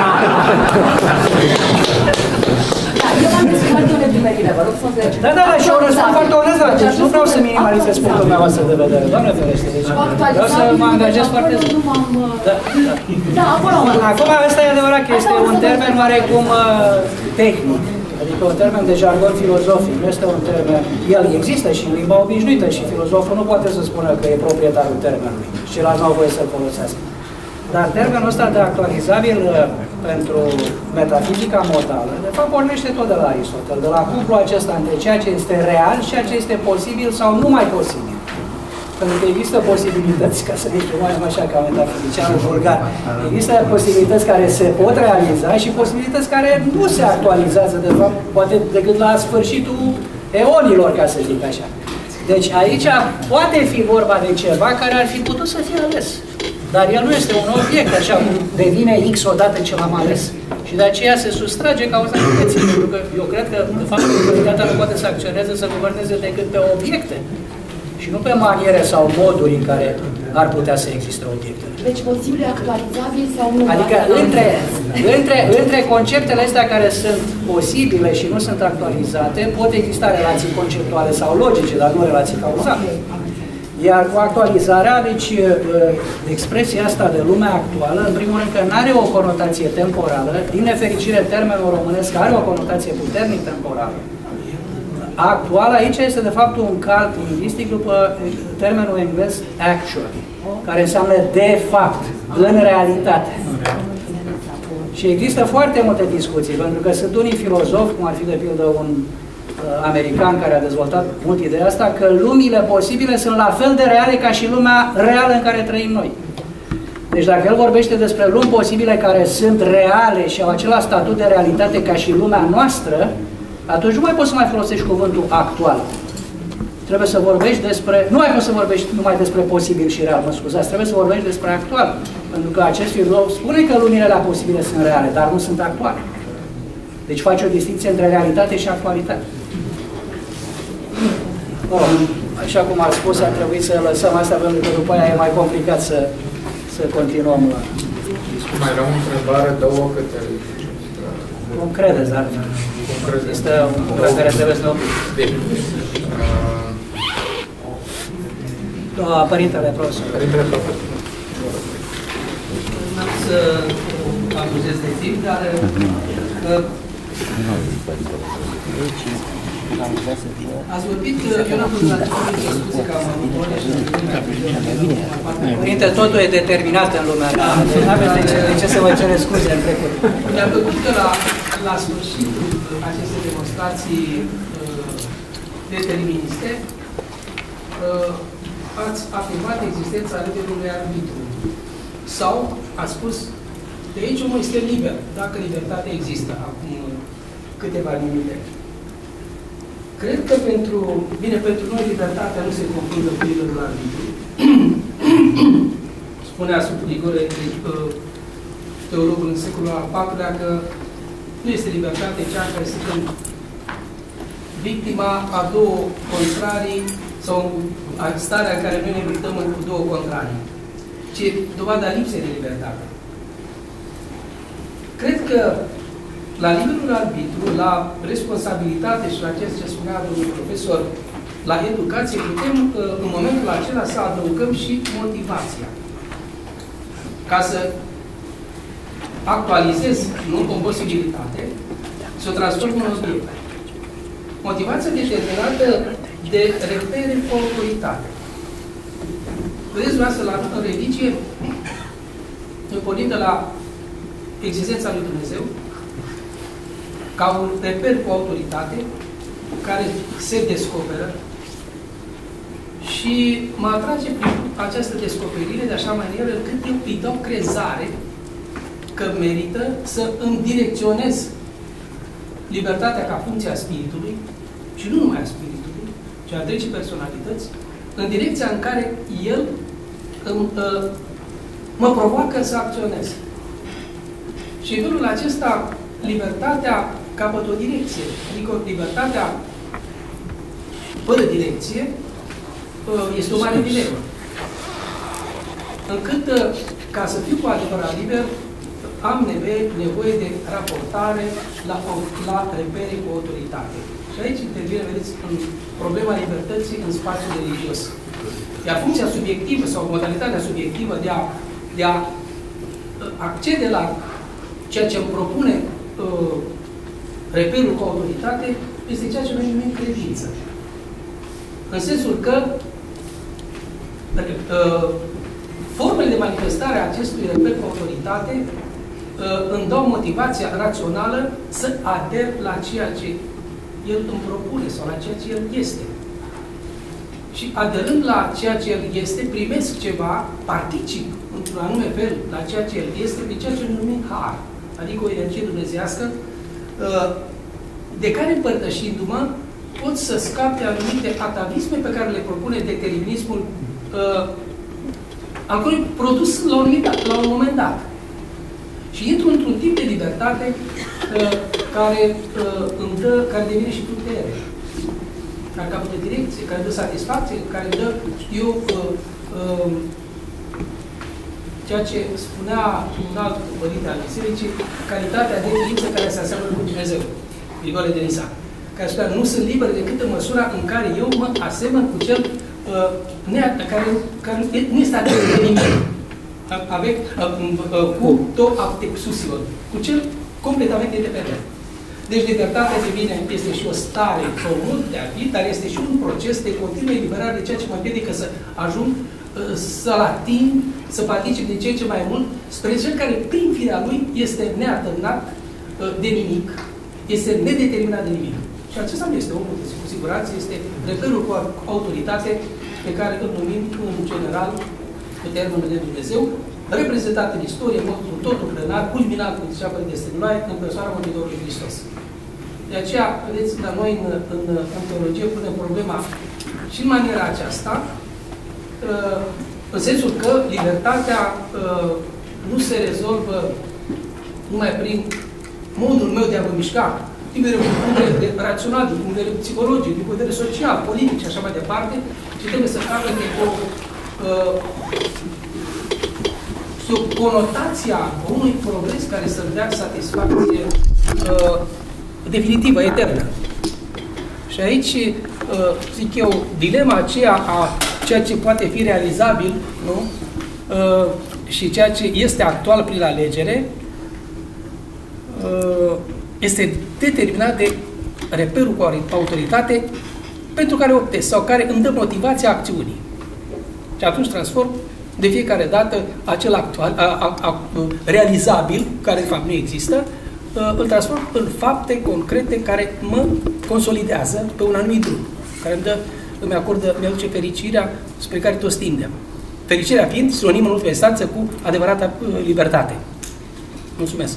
[SPEAKER 9] Da, eu am descris o nedumerire, vă rog să înțelegeți.
[SPEAKER 2] Da, da, da, și eu răspund foarte onest la acest. Nu vreau să minimalizez punctul dumneavoastră de vedere, doamne ferește. Deci vreau să mă angajez foarte... Da, da.
[SPEAKER 9] Da, acolo am
[SPEAKER 2] Acum, ăsta e adevărat că este un termen oarecum tehnic. Adică un termen de jargon filozofic, nu este un termen... El există și în limba obișnuită și filozoful nu poate să spună că e proprietarul termenului și ceilalți nu au voie să-l folosească. Dar termenul ăsta de actualizabil pentru metafizica modală, de fapt, pornește tot de la Aristotel, de la cuplul acesta între ceea ce este real și ceea ce este posibil sau numai posibil. Pentru că există posibilități, ca să zic mai așa ca metafizicianul vulgar, există posibilități care se pot realiza și posibilități care nu se actualizează, de fapt, poate decât la sfârșitul eonilor, ca să zic așa. Deci aici poate fi vorba de ceva care ar fi putut să fie ales. Dar el nu este un obiect, așa cum devine X odată ce l-am ales. Și de aceea se sustrage cauzalității, pentru că eu cred că, de fapt, autoritatea nu poate să acționeze, să guverneze decât pe obiecte. Și nu pe maniere sau moduri în care ar putea să existe obiecte.
[SPEAKER 9] Deci posibil actualizabil sau nu?
[SPEAKER 2] Adică între, între, între conceptele astea care sunt posibile și nu sunt actualizate, pot exista relații conceptuale sau logice, dar nu relații cauzale. Iar cu actualizarea, deci expresia asta de lumea actuală, în primul rând că nu are o conotație temporală, din nefericire termenul românesc are o conotație puternic temporală. Actual aici este de fapt un calc lingvistic după termenul englez actual, care înseamnă de fapt, în realitate. Și există foarte multe discuții, pentru că sunt unii filozofi, cum ar fi de pildă un uh, american care a dezvoltat mult ideea asta, că lumile posibile sunt la fel de reale ca și lumea reală în care trăim noi. Deci dacă el vorbește despre lumi posibile care sunt reale și au același statut de realitate ca și lumea noastră, atunci nu mai poți să mai folosești cuvântul actual. Trebuie să vorbești despre... Nu mai poți să vorbești numai despre posibil și real, mă scuzați, trebuie să vorbești despre actual. Pentru că acest filozof spune că lumile alea posibile sunt reale, dar nu sunt actuale. Deci face o distinție între realitate și actualitate. Oh, așa cum am spus, ar trebui să lăsăm asta, pentru că după aia e mai complicat să, să continuăm la discuție.
[SPEAKER 1] Mai era o întrebare, două câte...
[SPEAKER 2] Cum credeți, dar este un punct la care trebuie să ne oprim.
[SPEAKER 1] Bine.
[SPEAKER 2] Uh, Părintele profesor.
[SPEAKER 1] Părintele profesor.
[SPEAKER 10] N-am să abuzez de timp, dar că Ați vorbit, eu n-am putut la scuze că am avut
[SPEAKER 2] Părinte, totul e determinat în lumea ta. Nu aveți de ce, de ce să vă cere scuze în trecut.
[SPEAKER 10] Mi-am plăcut că la, la sfârșitul acestei demonstrații uh, deterministe uh, ați afirmat existența liberului arbitru. Sau ați spus, de aici omul este liber, dacă libertatea există, acum câteva minute. Cred că pentru, bine, pentru noi libertatea nu se confundă cu liberul arbitru. Spunea Sfântul Grigore, teologul în secolul al patrulea, că nu este libertate cea care se când victima a două contrarii sau starea în care noi ne luptăm cu două contrarii, ci dovada lipsei de libertate. Cred că la liberul arbitru, la responsabilitate și la ceea ce spunea domnul profesor, la educație, putem în momentul acela să adăugăm și motivația. Ca să actualizez, nu o posibilitate, să o transform în obiect. Motivația determinată de repere cu autoritate. Vedeți, dumneavoastră, la în religie, noi pornim de la existența lui Dumnezeu, ca un reper cu autoritate, care se descoperă și mă atrage prin această descoperire de așa manieră încât eu îi dau crezare că merită să îmi direcționez libertatea ca funcție a spiritului și nu numai a spiritului, ci a întregii personalități, în direcția în care el îmi, uh, mă provoacă să acționez. Și în felul acesta, libertatea capătă o direcție, adică libertatea fără direcție este o mare dilemă. Încât, ca să fiu cu adevărat liber, am nevoie, nevoie de raportare la, la repere cu autoritate. Și aici intervine, vedeți, în problema libertății în spațiul religios. Iar funcția subiectivă sau modalitatea subiectivă de a, de a accede la ceea ce îmi propune uh, reperul cu autoritate este ceea ce noi numim credință. În sensul că uh, formele de manifestare a acestui reper cu autoritate uh, îmi dau motivația rațională să ader la ceea ce el îmi propune sau la ceea ce el este. Și aderând la ceea ce el este, primesc ceva, particip într-un anume fel la ceea ce el este, pe ceea ce numim har, adică o energie dumnezeiască, de care împărtășindu-mă pot să scape anumite atavisme pe care le propune determinismul, al cărui produs la un, la un moment dat. Și intru într-un tip de libertate care îmi dă, care devine și putere, care capătă direcție, care dă satisfacție, care dă, știu, uh, uh, ceea ce spunea un alt părinte al Bisericii, calitatea de ființă care se aseamănă cu Dumnezeu, Grigore de Nisa, care spunea, nu sunt liber decât în măsura în care eu mă asemăn cu cel uh, nea, care, care nu este atât de nimic, avec, uh, uh, cu to aptexusilor, cu cel completament independent. Deci libertatea de mine este și o stare, o mod de a fi, dar este și un proces de continuă eliberare de ceea ce mă împiedică să ajung, să-l ating, să particip de ceea ce mai mult, spre cel care, prin firea lui, este neatârnat de nimic, este nedeterminat de nimic. Și acesta nu este omul, cu siguranță, este reperul cu autoritate pe care îl numim, în general, cu termenul de Dumnezeu, reprezentat în istorie, cu totul plenar, culminat, cum zicea Părinte Stăniloae, în persoana Mântuitorului Hristos. De aceea, vedeți, la noi în, în, în teologie punem problema și în maniera aceasta, în sensul că libertatea nu se rezolvă numai prin modul meu de a mă mișca, din punct de vedere rațional, din punct de vedere psihologic, din punct de vedere social, politic și așa mai departe, ci trebuie să capete o sub conotația unui progres care să-mi dea satisfacție uh, definitivă, eternă. Și aici, uh, zic eu, dilema aceea a ceea ce poate fi realizabil, nu? Uh, și ceea ce este actual prin alegere, uh, este determinat de reperul cu autoritate pentru care optez sau care îmi dă motivația acțiunii. Și atunci transform de fiecare dată acel actual, a, a, a, realizabil, care de fapt nu există, îl transform în fapte concrete care mă consolidează pe un anumit drum, care îmi, dă, îmi acordă, mi aduce fericirea spre care toți tindem. Fericirea fiind sinonim în ultima instanță cu adevărata libertate. Mulțumesc!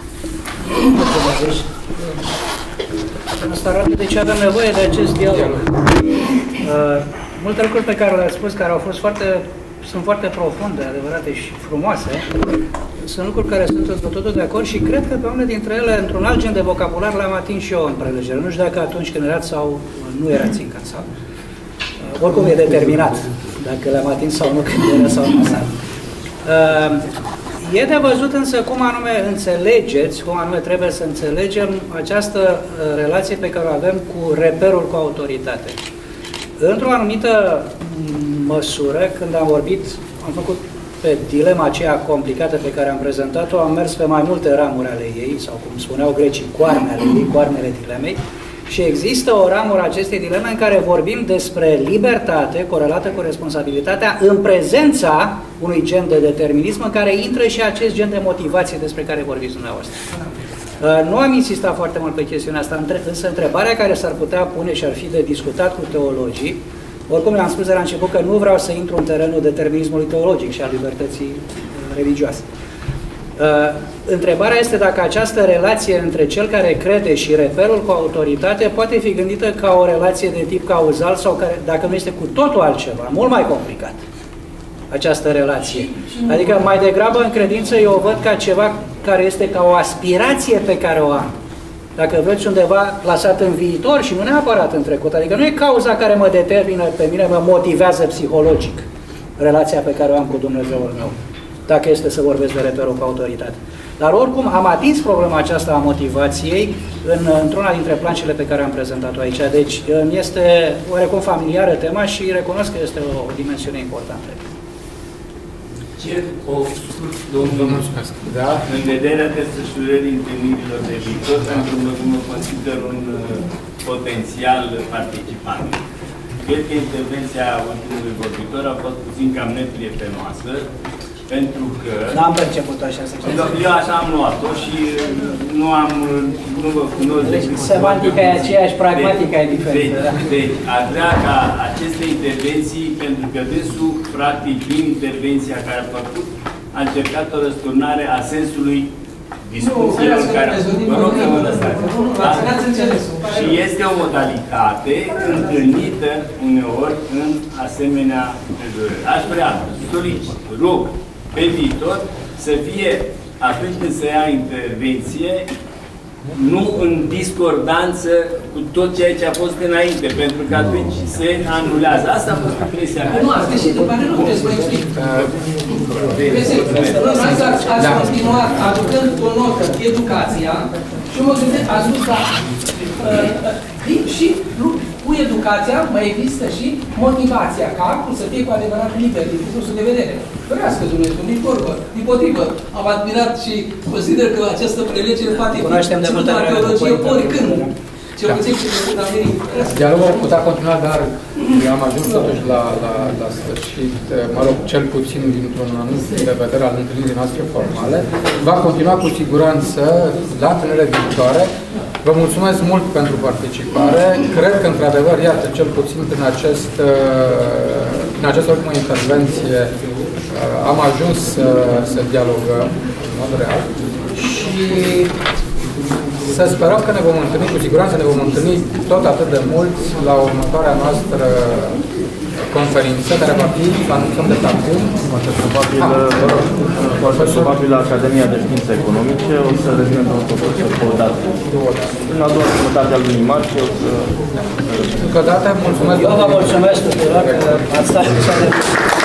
[SPEAKER 2] Asta arată de ce avem nevoie de acest dialog. Uh, multe lucruri pe care le-ați spus, care au fost foarte, sunt foarte profunde, adevărate și frumoase, sunt lucruri care sunt în totul de acord și cred că pe unele dintre ele, într-un alt gen de vocabular, le-am atins și eu în prelegere. Nu știu dacă atunci când erați sau nu erați încă în sală. Uh, oricum e determinat dacă le-am atins sau nu când era sau nu în sală. Uh, E de văzut însă cum anume înțelegeți, cum anume trebuie să înțelegem această uh, relație pe care o avem cu reperul cu autoritate. Într-o anumită măsură, când am vorbit, am făcut pe dilema aceea complicată pe care am prezentat-o, am mers pe mai multe ramuri ale ei, sau cum spuneau grecii, coarne ale ei, coarnele dilemei, și există o ramură acestei dileme în care vorbim despre libertate corelată cu responsabilitatea în prezența unui gen de determinism în care intră și acest gen de motivație despre care vorbiți dumneavoastră. Nu am insistat foarte mult pe chestiunea asta, însă întrebarea care s-ar putea pune și ar fi de discutat cu teologii, oricum le-am spus de la început că nu vreau să intru în terenul determinismului teologic și al libertății religioase. Uh, întrebarea este dacă această relație între cel care crede și reperul cu autoritate poate fi gândită ca o relație de tip cauzal sau care, dacă nu este cu totul altceva, mult mai complicat, această relație. Adică mai degrabă în credință eu o văd ca ceva care este ca o aspirație pe care o am. Dacă vreți undeva plasat în viitor și nu neapărat în trecut. Adică nu e cauza care mă determină pe mine, mă motivează psihologic relația pe care o am cu Dumnezeul meu, dacă este să vorbesc de reperul cu autoritate. Dar oricum am atins problema aceasta a motivației în, într-una dintre planșele pe care am prezentat-o aici. Deci este oarecum familiară tema și recunosc că este o dimensiune importantă.
[SPEAKER 4] Cer o domnul, da? În vederea desfășurării întâlnirilor de viitor, pentru că mă consider un potențial participant. Cred că intervenția ultimului vorbitor a fost puțin cam neprietenoasă, pentru că...
[SPEAKER 2] N-am perceput așa să știți.
[SPEAKER 4] Eu așa am luat-o și nu am... nu vă cunosc decât...
[SPEAKER 2] Semantica e aceeași, pragmatica e diferită.
[SPEAKER 4] Deci, deci, aș vrea ca aceste intervenții, pentru că dânsul, practic, prin intervenția care a făcut, a încercat o răsturnare a sensului discuțiilor care... Vă rog să vă lăsați. Și este o modalitate întâlnită uneori în asemenea împrejurări. Aș vrea, solicit, rog, pe viitor, să fie, atunci când se ia intervenție, nu în discordanță cu tot ceea ce a fost înainte, pentru că atunci se anulează. Asta a fost impresia mea.
[SPEAKER 10] Nu, asta și după nu puteți să vă explic. Ați continuat aducând o notă, educația, și mă gândesc, ați dus la... și cu educația mai există și motivația, ca actul să fie cu adevărat liber din punctul de vedere. Ferească Dumnezeu, din vorbă, din potrivă. Am admirat și consider că această prelegere poate fi ținută la teologie oricând. Cel puțin și de când am venit.
[SPEAKER 1] Dialogul ar putea continua, dar am ajuns totuși la, la, la sfârșit, mă rog, cel puțin dintr-un anumit punct de vedere al întâlnirii noastre formale. Va continua cu siguranță la întâlnirea viitoare. Vă mulțumesc mult pentru participare. Cred că, într-adevăr, iată, cel puțin prin, acest, prin această ultimă intervenție am ajuns să, să dialogăm în mod real și să sperăm că ne vom întâlni, cu siguranță ne vom întâlni tot atât de mult la următoarea noastră conferință, care va fi, anunțăm de acum,
[SPEAKER 11] foarte probabil la Academia de Științe Economice, o să revină domnul profesor pe o dată. În a doua jumătate a lunii martie o să...
[SPEAKER 1] Încă o dată, mulțumesc.
[SPEAKER 2] Eu vă mulțumesc tuturor că ați stat